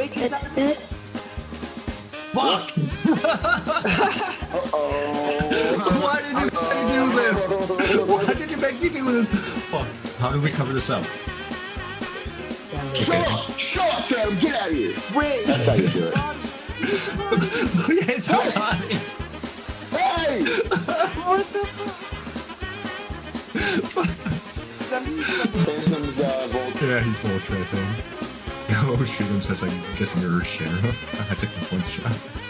Fuck! Why did you make me do this? Why did you make me do this? Fuck. How do we cover this up? Shut up! Shut up, Phantom! Get out of here! Wait! That's how you do it. Look at his body! Hey! What the fuck? Phantom's Volt. Yeah, he's Voltron, I think. Oh, shoot him, says I'm guessing you're a sheriff. I took the one shot.